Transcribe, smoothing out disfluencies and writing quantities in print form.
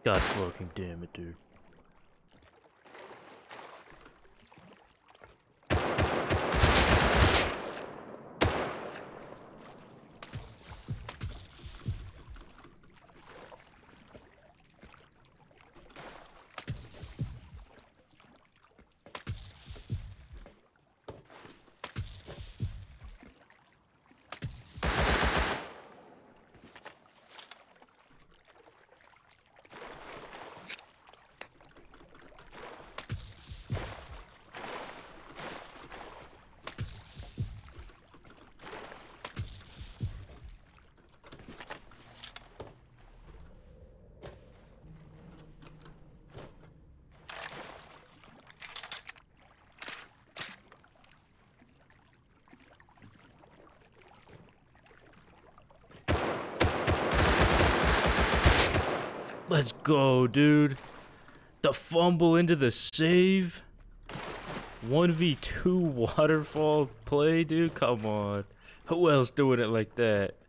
God fucking damn it, dude. Let's go, dude. The fumble into the save. 1v2 waterfall play, dude. Come on. Who else doing it like that?